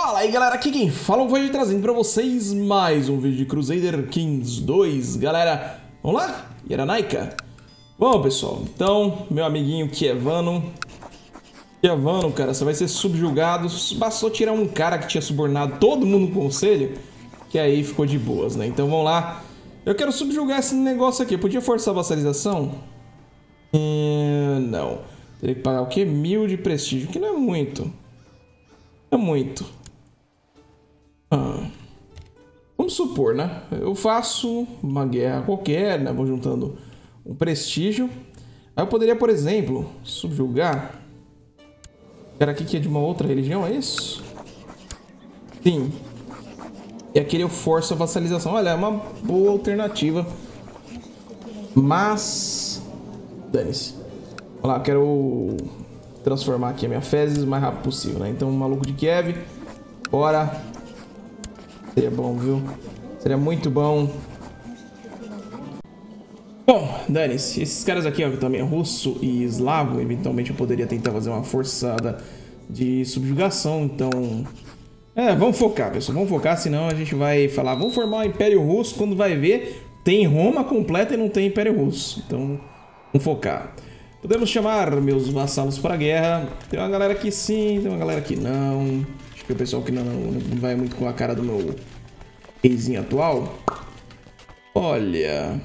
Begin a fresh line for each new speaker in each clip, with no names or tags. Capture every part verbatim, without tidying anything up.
Fala aí galera, aqui quem fala vai trazendo pra vocês mais um vídeo de Crusader Kings dois. Galera, vamos lá? Yaranaika? Bom pessoal, então, meu amiguinho Kievano Kievano, cara, você vai ser subjugado. Bastou tirar um cara que tinha subornado todo mundo no conselho, que aí ficou de boas, né? Então vamos lá. Eu quero subjugar esse negócio aqui. Eu podia forçar a vassalização? Hum, não. Teria que pagar o quê? Mil de prestígio, que não é muito. É muito. Ah, vamos supor, né? Eu faço uma guerra qualquer, né? Vou juntando um prestígio. Aí eu poderia, por exemplo, subjugar. O cara aqui que é de uma outra religião, é isso? Sim. E aquele eu forço a vassalização. Olha, é uma boa alternativa. Mas... dane-se. Vamos lá, eu quero transformar aqui a minha fezes o mais rápido possível, né? Então, maluco de Kiev. Bora. Seria bom, viu? Seria muito bom. Bom, dane-se. Esses caras aqui, ó, que também é russo e eslavo, eventualmente eu poderia tentar fazer uma forçada de subjugação, então... É, vamos focar, pessoal. Vamos focar, senão a gente vai falar... Vamos formar o Império Russo, quando vai ver, tem Roma completa e não tem Império Russo. Então, vamos focar. Podemos chamar meus vassalos para a guerra. Tem uma galera que sim, tem uma galera que não. Acho que o pessoal que não, não vai muito com a cara do meu reizinho atual. Olha...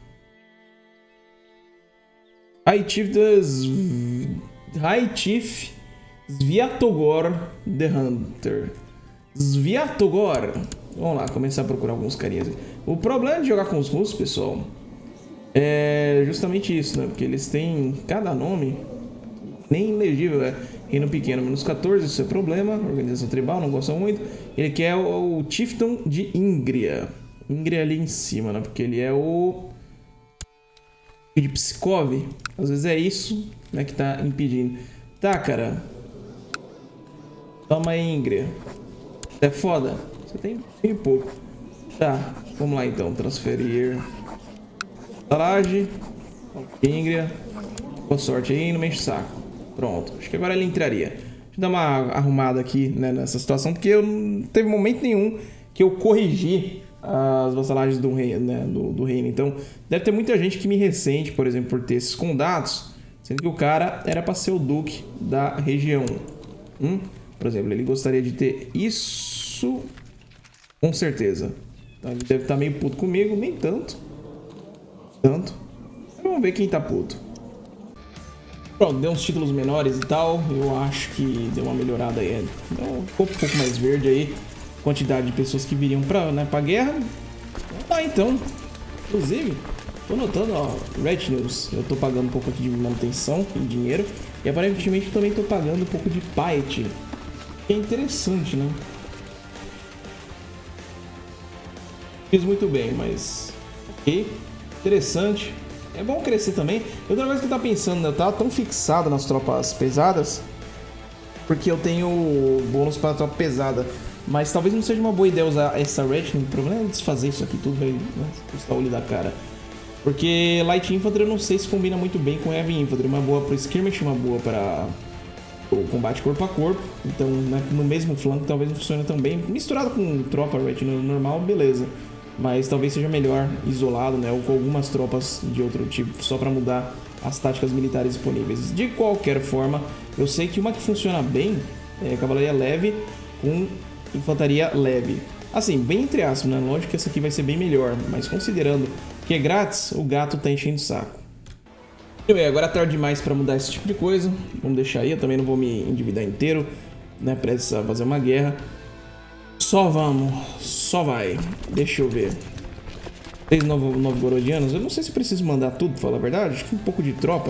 High Chief das... High Chief Sviatogor the Hunter. Sviatogor. Vamos lá, começar a procurar alguns carinhas. O problema de jogar com os russos, pessoal, é justamente isso, né? Porque eles têm cada nome nem ilegível, é reino pequeno, menos quatorze, isso é problema. Organização tribal, não gosta muito. Ele quer o, o Chieftain de Ingria. Ingria ali em cima, né? Porque ele é o... de Pskov. Às vezes é isso, né, que tá impedindo. Tá, cara. Toma aí, Ingria. É foda. Você tem bem pouco. Tá, vamos lá então. Transferir. Talage. Ingria. Boa sorte aí, não me enche o saco. Pronto. Acho que agora ele entraria. Deixa eu dar uma arrumada aqui, né, nessa situação, porque eu não teve momento nenhum que eu corrigi as vassalagens do reino, né, do, do reino. Então, deve ter muita gente que me ressente, por exemplo, por ter esses condados, sendo que o cara era para ser o duque da região. Hum? Por exemplo, ele gostaria de ter isso, com certeza. Então, ele deve estar meio puto comigo, nem tanto. Tanto. Vamos ver quem tá puto. Pronto, deu uns títulos menores e tal. Eu acho que deu uma melhorada aí. Então, ficou um pouco mais verde aí. Quantidade de pessoas que viriam pra, né, pra guerra. Vamos lá então. Inclusive, tô notando, ó, Red News. Eu tô pagando um pouco aqui de manutenção em dinheiro. E aparentemente também tô pagando um pouco de piety. Que é interessante, né? Fiz muito bem, mas... ok. Interessante. É bom crescer também. Outra coisa que eu tava pensando, né? Eu tava tão fixado nas tropas pesadas. Porque eu tenho bônus para tropa pesada. Mas talvez não seja uma boa ideia usar essa Red. O problema é desfazer isso aqui tudo, vai, né, custar o olho da cara. Porque Light Infantry eu não sei se combina muito bem com Heavy Infantry. Uma boa para Skirmish, uma boa para o combate corpo a corpo. Então, né, no mesmo flanco talvez não funcione tão bem. Misturado com tropa Red normal, beleza. Mas talvez seja melhor isolado, né, ou com algumas tropas de outro tipo, só para mudar as táticas militares disponíveis. De qualquer forma, eu sei que uma que funciona bem é cavalaria leve com infantaria leve. Assim, bem entre aspas, né? Lógico que essa aqui vai ser bem melhor, mas considerando que é grátis, o gato tá enchendo o saco. E bem, agora é tarde demais para mudar esse tipo de coisa. Vamos deixar aí, eu também não vou me endividar inteiro, né? Precisa fazer uma guerra. Só vamos, só vai. Deixa eu ver. Três novgorodianos, eu não sei se preciso mandar tudo, pra falar a verdade. Acho que um pouco de tropa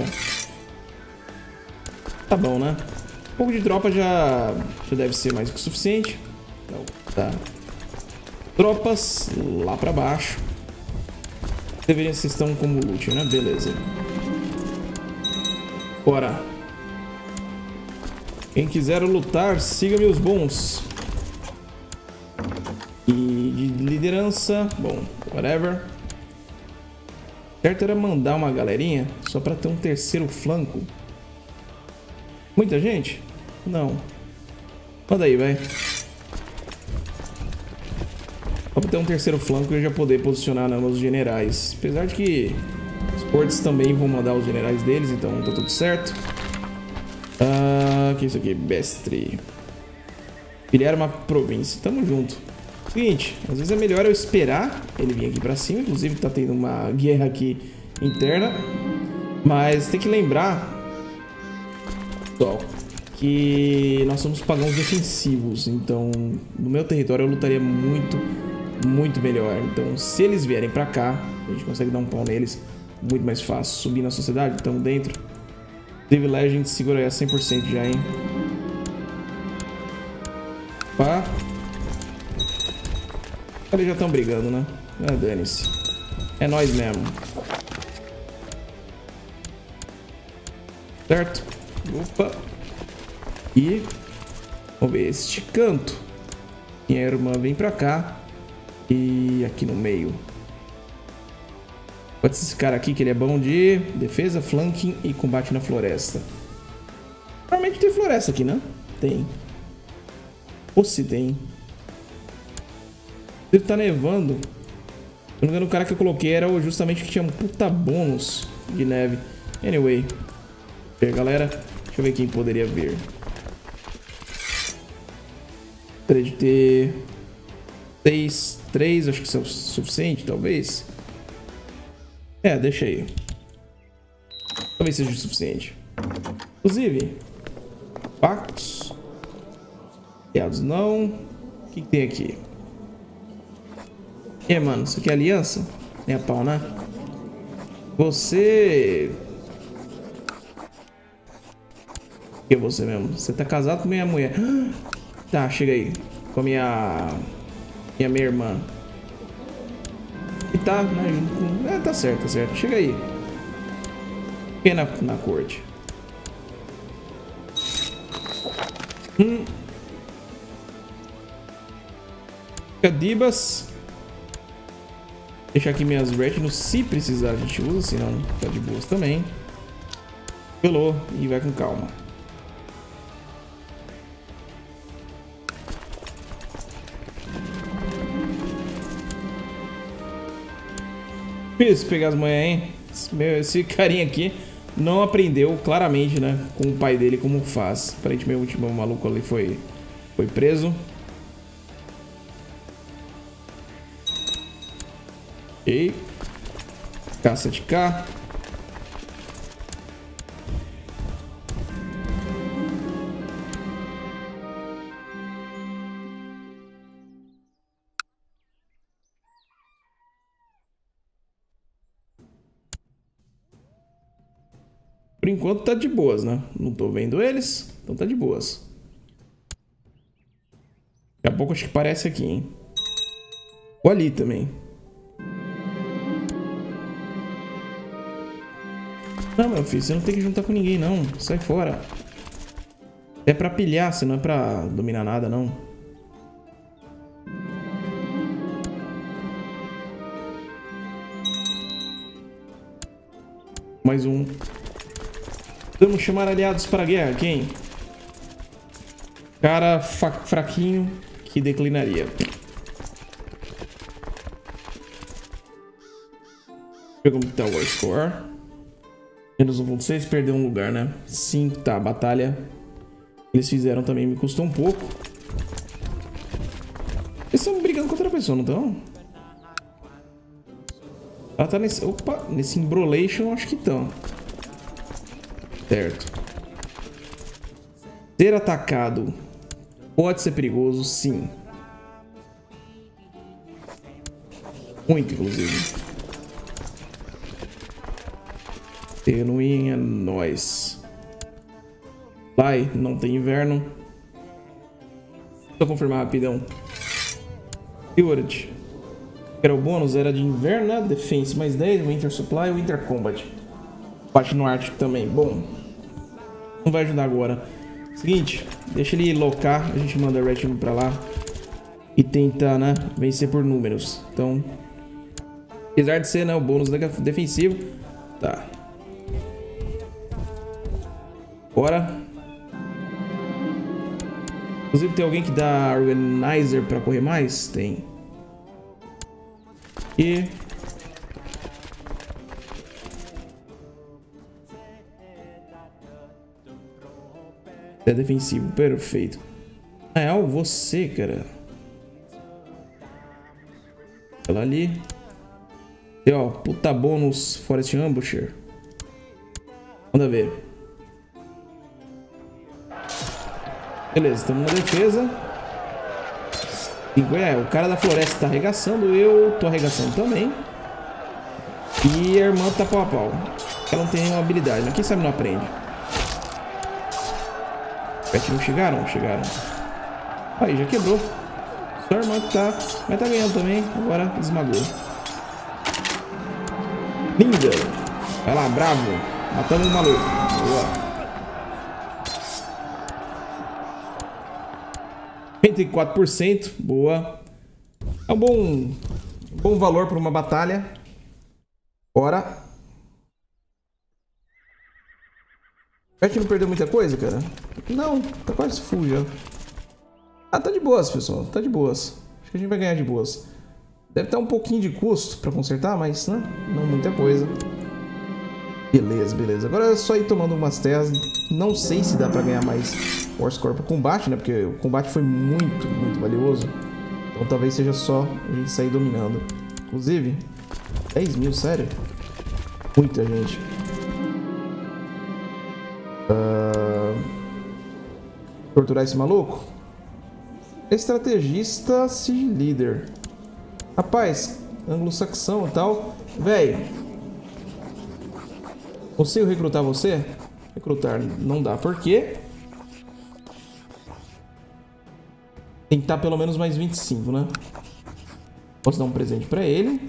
tá bom, né? Um pouco de tropa já, já deve ser mais do que o suficiente. Então, tá. Tropas lá pra baixo. Deveriam ser estão como loot, né? Beleza. Bora. Quem quiser lutar, siga meus bons. E de liderança, bom, whatever. Certo era mandar uma galerinha só pra ter um terceiro flanco. Muita gente? Não. Manda aí, vai. ter um terceiro flanco e já poder posicionar né, os generais. Apesar de que os ports também vão mandar os generais deles, então tá tudo certo. Ah, que é isso aqui? Bestre. Filiar uma província. Tamo junto. Seguinte, às vezes é melhor eu esperar ele vir aqui pra cima. Inclusive tá tendo uma guerra aqui interna. Mas tem que lembrar, pessoal, que nós somos pagãos defensivos. Então, no meu território eu lutaria muito, muito melhor. Então, se eles vierem pra cá, a gente consegue dar um pau neles muito mais fácil. Subir na sociedade, estamos dentro. Privilégio, a gente segura aí a cem por cento já, hein? Pá. Eles já estão brigando, né? Ah, dane-se. É nós mesmo. Certo? Opa. E... vamos ver este canto. Minha irmã vem pra cá. E aqui no meio. Pode ser esse cara aqui, que ele é bom de defesa, flanking e combate na floresta. Normalmente tem floresta aqui, né? Tem. Ou se tem. Ele tá nevando. Se não me engano, o cara que eu coloquei era justamente que tinha um puta bônus de neve. Anyway. E aí, galera, deixa eu ver quem poderia vir. Gostaria de ter seis, três, acho que isso é o suficiente, talvez. É, deixa aí. Talvez seja o suficiente. Inclusive, pactos. Aliados não. O que, que tem aqui? E aí, mano, isso aqui é aliança? Nem a pau, né? Você... o que é você mesmo? Você tá casado com minha mulher. Tá, chega aí. Com a minha... Minha minha irmã. E tá, né? Junto com... é, tá certo, tá certo. Chega aí. Fiquei na, na corte. Hum. Cadibas. Deixar aqui minhas retinos, se precisar a gente usa, senão tá de boas também. Pelou e vai com calma. Difícil pegar as manhãs, hein? Esse, meu, esse carinha aqui não aprendeu claramente, né? Com o pai dele como faz. Aparentemente o último maluco ali foi, foi preso. Ok. Caça de cá. Por enquanto tá de boas, né? Não tô vendo eles, então tá de boas. Daqui a pouco acho que parece aqui, hein? Ou ali também. Não, meu filho, você não tem que juntar com ninguém, não. Sai fora. É pra pilhar, você não é pra dominar nada, não. Mais um. Vamos chamar aliados para a guerra. Quem? Cara fraquinho que declinaria. Pegou como tá o War Score. Menos um ponto seis, perdeu um lugar, né? Sim, tá. A batalha eles fizeram também me custou um pouco. Eles estão brigando contra a pessoa, não estão? Ela tá nesse... opa, nesse embrolation, acho que estão. Certo. Ser atacado pode ser perigoso, sim. Muito, inclusive. Tenuinha, nós. Vai, não tem inverno. Só confirmar rapidão. Steward. Era o bônus, era de inverno, né? Defense mais dez, Winter Supply e Winter Combat. Parte no Ártico também. Bom, não vai ajudar agora. Seguinte, deixa ele locar, a gente manda a Retinue pra lá e tenta, né, vencer por números. Então, apesar de ser, né, o bônus defensivo, tá. Bora. Inclusive, tem alguém que dá Organizer pra correr mais? Tem. E... é defensivo, perfeito. É, ó, você, cara. Ela ali. E ó, puta bônus Forest Ambusher. Manda ver. Beleza, estamos na defesa. É, o cara da floresta tá arregaçando, eu tô arregaçando também. E a irmã tá pau a pau. Ela não tem nenhuma habilidade, mas quem sabe não aprende. Pet não chegaram? Chegaram. Aí, já quebrou. Sua irmã tá. Mas tá ganhando também. Agora esmagou. Linda! Vai lá, bravo. Matamos o maluco. Boa. noventa e quatro por cento. Boa. É um bom, um bom valor para uma batalha. Bora. A gente não perdeu muita coisa, cara? Não, tá quase full já. Ah, tá de boas, pessoal. Tá de boas. Acho que a gente vai ganhar de boas. Deve estar um pouquinho de custo pra consertar, mas né? Não muita coisa. Beleza, beleza. Agora é só ir tomando umas terras. Não sei se dá pra ganhar mais Force Core pro combate, né? Porque o combate foi muito, muito valioso. Então talvez seja só a gente sair dominando. Inclusive, dez mil, sério? Muita gente. Uh... Torturar esse maluco? Estrategista Siege Leader. Rapaz, anglo-saxão e tal. Véi. Consigo recrutar você? Recrutar não dá. Por quê? Tem que estar pelo menos mais vinte e cinco, né? Posso dar um presente pra ele.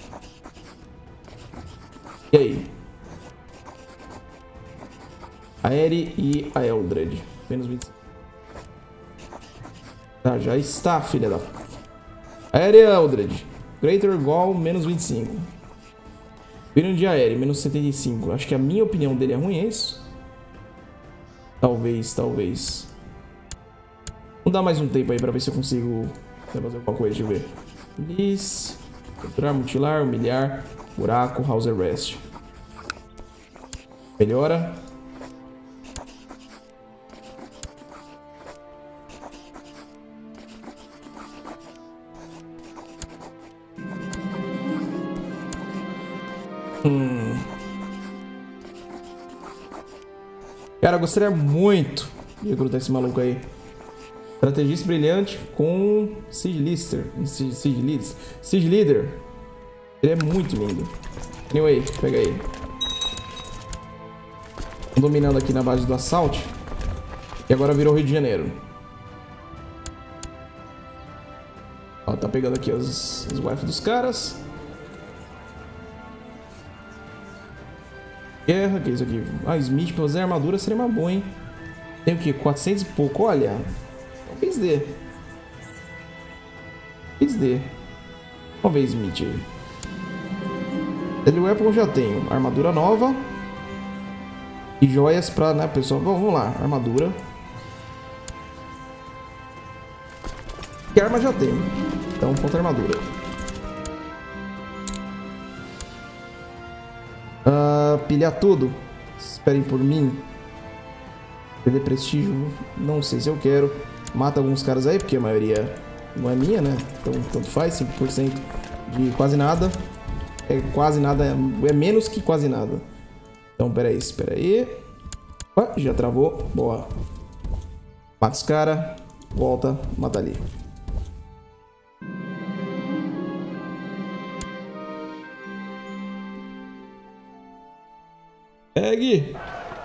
E aí? A Eri e a Eldred. Menos vinte e cinco. Tá, já está, filha da... A Eri e a Eldred. Greater Gall, menos vinte e cinco. Viram de Aéreo, menos setenta e cinco. Acho que a minha opinião dele é ruim, é isso? Talvez, talvez. Vamos dar mais um tempo aí pra ver se eu consigo fazer alguma coisa, deixa eu ver. Release, capturar, mutilar, humilhar, buraco, house arrest. Melhora. Hum. Cara, eu gostaria muito de recrutar esse maluco aí. Estrategista brilhante com Siege Leader. Siege Leader. Siege Leader. Ele é muito lindo. Anyway, pega aí. Tô dominando aqui na base do Assault. E agora virou Rio de Janeiro. Ó, tá pegando aqui os, os wife dos caras. Guerra, que é isso aqui? Ah, Smith, pra fazer armadura seria uma boa, hein? Tem o que? quatrocentos e pouco, olha. Talvez dê. Talvez dê. Vamos ver Smith aí. Deadly Weapon eu já tenho. Armadura nova. E joias pra, né, pessoal? Bom, vamos lá. Armadura. Que arma já tem. Então falta armadura. Uh, pilhar tudo. Esperem por mim. Perder prestígio. Não sei se eu quero. Mata alguns caras aí, porque a maioria não é minha, né? Então tanto faz. cinco por cento de quase nada. É quase nada. É menos que quase nada. Então peraí, espera aí. Ah, já travou. Boa. Mata os caras. Volta. Mata ali. Pegue!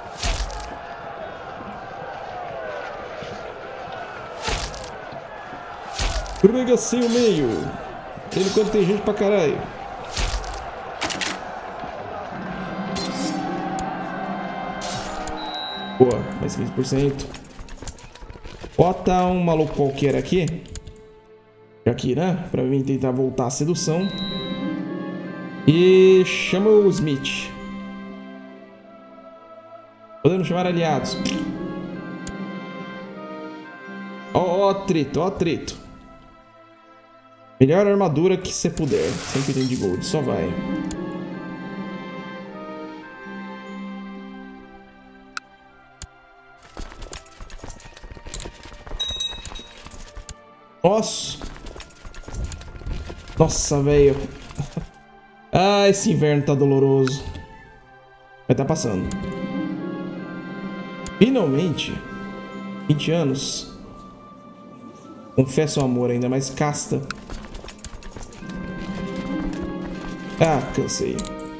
Pega assim o meio. Ele quando tem gente pra caralho. Boa, mais quinze por cento. Bota um maluco qualquer aqui. Aqui, né? Pra mim tentar voltar a sedução. E chama o Smith. Podemos chamar aliados. Ó, ó, trito, ó, trito. Melhor armadura que você puder. cento e oitenta de gold, só vai. Nossa. Nossa, velho. Ah, esse inverno tá doloroso. Vai tá passando. Finalmente. vinte anos. Confesso o amor, ainda mais casta. Ah, cansei.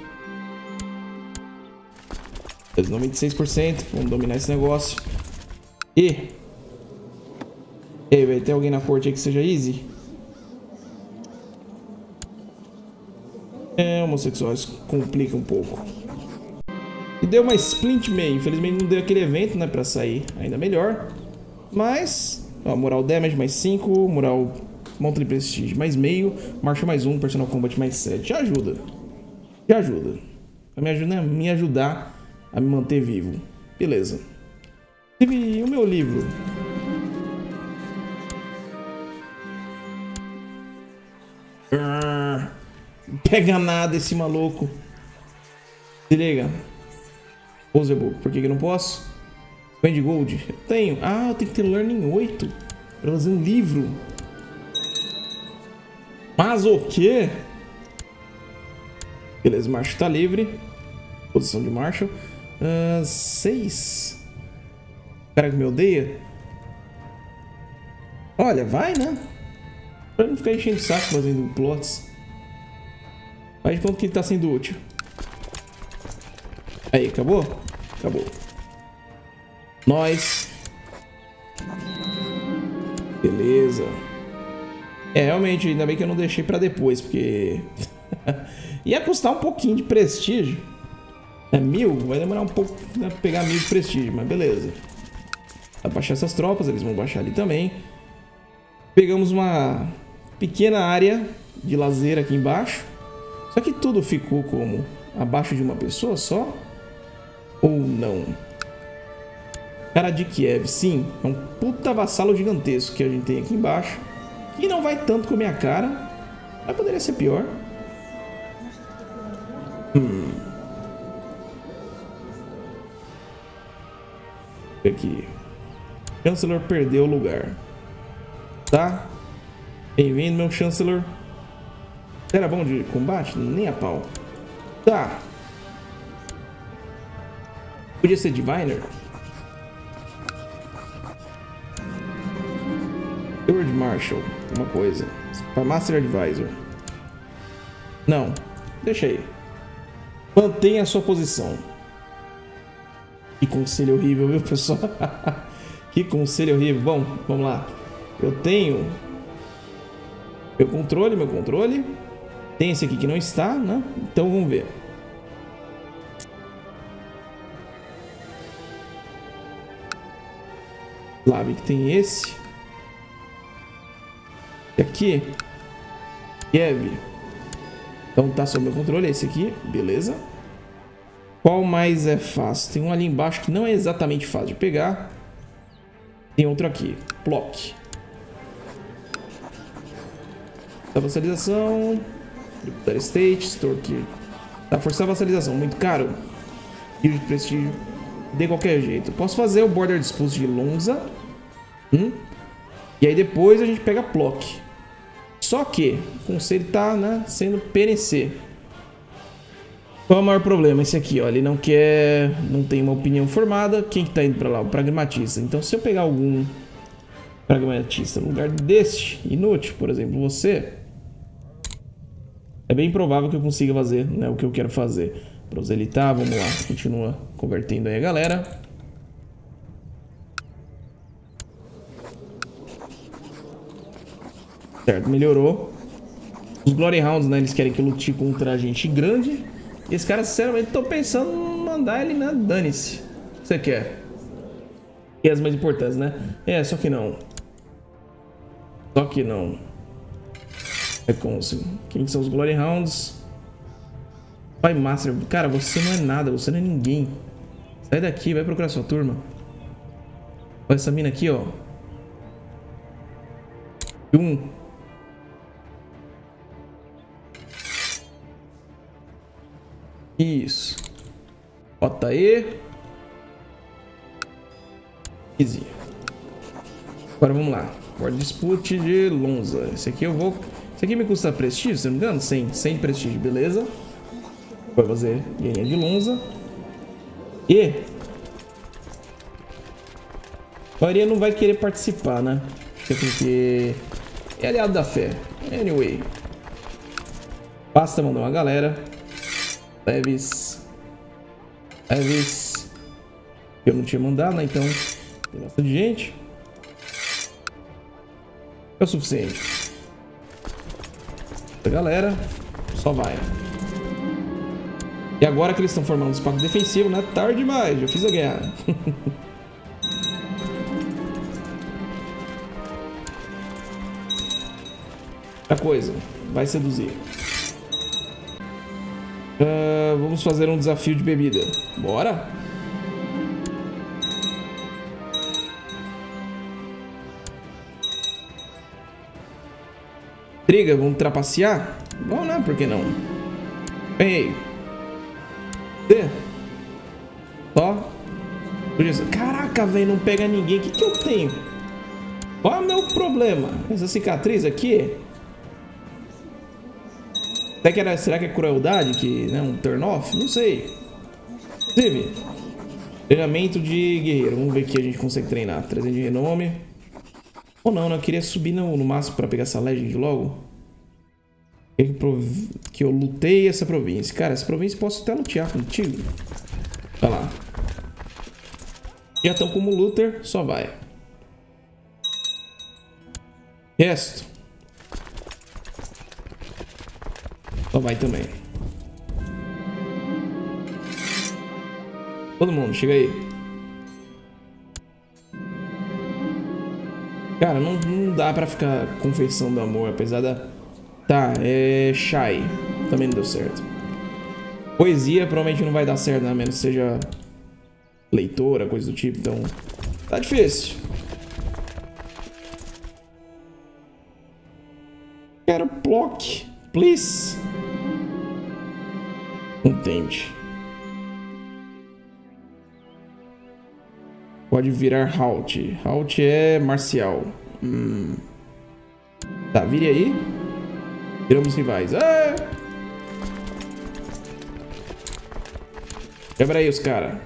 noventa e seis por cento. Vamos dominar esse negócio. E... Ei, vai ter alguém na corte aí que seja easy? É, homossexuais complica um pouco. E deu uma Splint May. Infelizmente não deu aquele evento, né, pra sair. Ainda melhor. Mas... Ó, moral damage mais cinco. Moral monthly prestige mais meio. Marcha mais um. Personal combat mais sete. Já ajuda. Já ajuda. Pra me ajudar, me ajudar a me manter vivo. Beleza. E o meu livro? Não pega nada esse maluco. Se liga. Posebook, por que que eu não posso? Spend Gold, eu tenho. Ah, eu tenho que ter Learning oito pra fazer um livro. Mas o quê? Beleza, Marshall tá livre. Posição de Marshall. Uh, seis. O cara que me odeia. Olha, vai, né? Pra não ficar enchendo o saco fazendo plots. Faz de conta que ele tá sendo útil. Aí, acabou? Acabou. Nós. Beleza. É, realmente, ainda bem que eu não deixei pra depois, porque... ia custar um pouquinho de prestígio. É mil? Vai demorar um pouco pra pegar mil de prestígio, mas beleza. Vai baixar essas tropas, eles vão baixar ali também. Pegamos uma pequena área de lazer aqui embaixo. Só que tudo ficou como abaixo de uma pessoa só? Ou não? Cara de Kiev, sim. É um puta vassalo gigantesco que a gente tem aqui embaixo. Que não vai tanto com a minha cara. Mas poderia ser pior. Hum. Aqui. Chancellor perdeu o lugar. Tá? Bem-vindo, meu Chancellor. Era bom de combate? Nem a pau. Tá. Podia ser Diviner? Steward Marshal. Uma coisa. Para Master Advisor. Não. Deixa aí. Mantenha a sua posição. Que conselho horrível, viu, pessoal? Que conselho horrível. Bom, vamos lá. Eu tenho... Meu controle, meu controle. Tem esse aqui que não está, né? Então vamos ver. Slavic que tem esse. E aqui. Kiev. Então tá sob meu controle esse aqui. Beleza. Qual mais é fácil? Tem um ali embaixo que não é exatamente fácil de pegar. Tem outro aqui. Plock. Da vassalização. Tributar State. Store aqui. Tá, forçar a vassalização. Muito caro. E de prestígio. De qualquer jeito. Posso fazer o Border Dispute de Lonza. Hum? E aí depois a gente pega Plock. Só que o conselho tá, né, sendo P N C. Qual é o maior problema? Esse aqui, ó. Ele não quer... Não tem uma opinião formada. Quem que tá indo pra lá? O pragmatista. Então se eu pegar algum pragmatista no lugar deste inútil, por exemplo, você... É bem provável que eu consiga fazer, né, o que eu quero fazer. Proselitar, vamos lá. Continua convertendo aí a galera. Certo, melhorou. Os Glory Hounds, né, eles querem que eu lute contra a gente grande. E esse cara, sinceramente, tô pensando em mandar ele, né, dane-se. O que você quer? E as mais importantes, né? É, só que não. Só que não. É Consul. Quem são os Glory Hounds? Pai Master. Cara, você não é nada, você não é ninguém. Sai daqui, vai procurar sua turma. Olha essa mina aqui, ó. Um. Isso. Bota aí. Easy. Agora vamos lá. Board Dispute de Lonza. Esse aqui eu vou... Esse aqui me custa prestígio, se não me engano? cem. cem de prestígio, beleza. Vou fazer guerrinha de Lonza. E... a maioria não vai querer participar, né? Acho que é porque... é aliado da fé. Anyway. Basta mandar uma galera. Leves. Leves. Eu não tinha mandado, né? Então... tem bastante gente. É o suficiente. A galera só vai. E agora que eles estão formando os pactos defensivos, né? Tarde demais, já fiz a guerra. A coisa vai seduzir. Uh, vamos fazer um desafio de bebida. Bora? Triga, vamos trapacear? Bom, né? Por que não? Ei. Você? Só. Caraca, velho, não pega ninguém. O que que eu tenho? Qual é o meu problema? Essa cicatriz aqui? Será que, era, será que é crueldade? Que, né, um turn off? Não sei. Inclusive, treinamento de guerreiro. Vamos ver que a gente consegue treinar. trezentos de renome. Ou não, né? Eu queria subir no, no máximo pra pegar essa legend logo. Que eu lutei essa província. Cara, essa província posso até lutear contigo. Vai lá. Já estão como looter, só vai. Resto. Só vai também. Todo mundo, chega aí. Cara, não, não dá pra ficar confessão do amor, apesar da... Tá, é... Shy. Também não deu certo. Poesia provavelmente não vai dar certo, né? A menos que seja leitora, coisa do tipo, então... tá difícil. Quero block, please. Não tente. Pode virar halt. Halt é marcial. Hum. Tá, vire aí. Viramos rivais. Ah! Quebra aí os caras.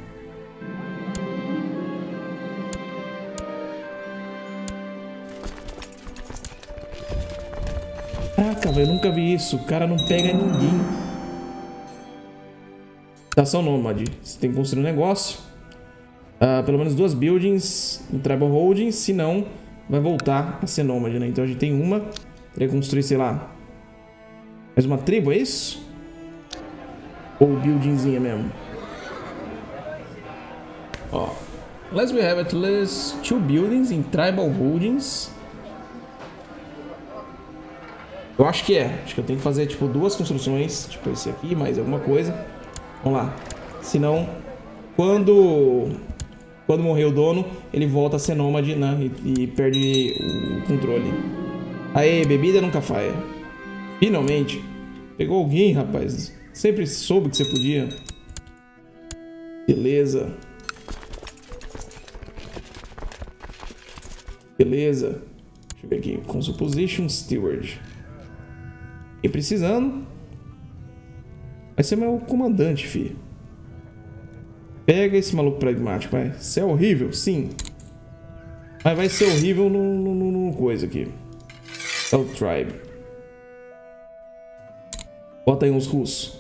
Caraca, velho, eu nunca vi isso. O cara não pega ninguém. Estação Nômade. Você tem que construir um negócio. Uh, pelo menos duas buildings no Tribal Holding. Se não, vai voltar a ser Nômade, né? Então a gente tem uma. Teria que construir, sei lá, mais uma tribo, é isso? Ou buildingzinha mesmo? Ó. Let's we have at least two buildings in Tribal Holdings. Eu acho que é. Acho que eu tenho que fazer, tipo, duas construções. Tipo esse aqui, mais alguma coisa. Vamos lá. Senão, quando... Quando morrer o dono, ele volta a ser nômade, né? E, e perde o controle. Aê, bebida nunca falha. Finalmente. Pegou alguém, rapaz. Sempre soube que você podia. Beleza. Beleza. Deixa eu ver aqui. Consupposition Steward. E precisando. Vai ser meu comandante, filho. Pega esse maluco pragmático, vai. Você é horrível? Sim. Mas vai ser horrível no, no, no, no coisa aqui. É o Tribe. Bota aí uns russos.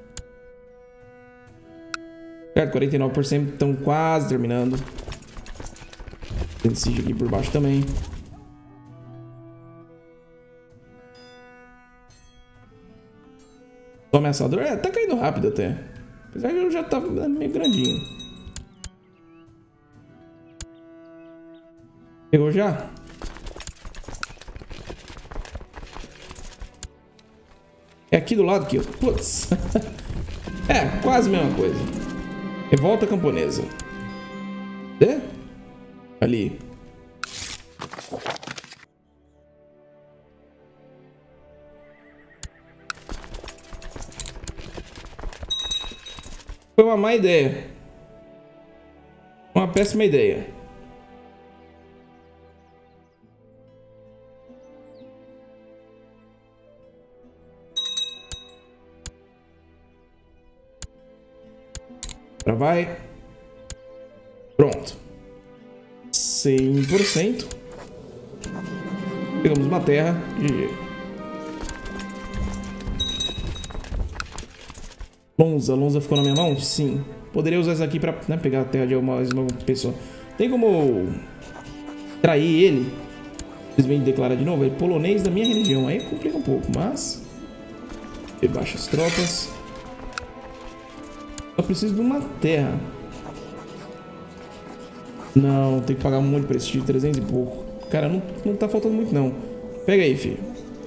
Certo, quarenta e nove por cento estão quase terminando. Tem siege aqui por baixo também. Só ameaçador. É, tá caindo rápido até. Apesar que eu já tava meio grandinho. Pegou já? É aqui do lado aqui, ó. Putz. É, quase a mesma coisa. Revolta camponesa. É? Ali. Foi uma má ideia. Uma péssima ideia. Agora vai. Pronto. cem por cento. Pegamos uma terra. G G. Lonza. Lonza ficou na minha mão? Sim. Poderia usar isso aqui pra, né, pegar a terra de mais uma pessoa. Tem como trair ele? Simplesmente declarar de novo? É polonês da minha religião. Aí complica um pouco, mas... Baixa as tropas. Só preciso de uma terra. Não, tem que pagar muito prestígio, trezentos e pouco. Cara, não, não tá faltando muito não. Pega aí, filho.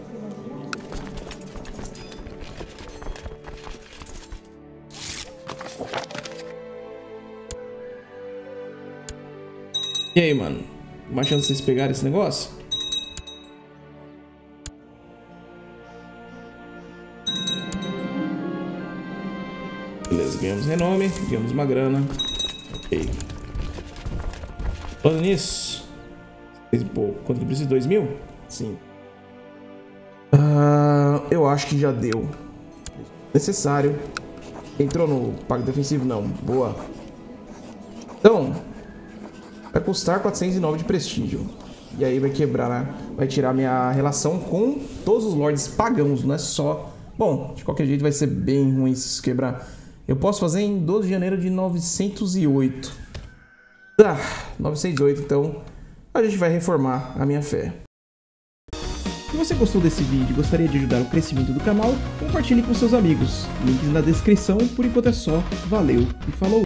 E aí, mano? Uma chance de vocês pegarem esse negócio? Beleza, ganhamos renome, ganhamos uma grana. Ok. Falando nisso, pô, quanto que precisa? dois mil? Sim. Uh, eu acho que já deu. Necessário. Entrou no pago defensivo? Não. Boa. Então, vai custar quatrocentos e nove de prestígio. E aí vai quebrar, né? Vai tirar minha relação com todos os lords pagãos, não é só... Bom, de qualquer jeito vai ser bem ruim se isso quebrar. Eu posso fazer em doze de janeiro de novecentos e oito. Ah, novecentos e oito, então a gente vai reformar a minha fé.
Se você gostou desse vídeo e gostaria de ajudar o crescimento do canal, compartilhe com seus amigos. Links na descrição. Por enquanto é só. Valeu e falou!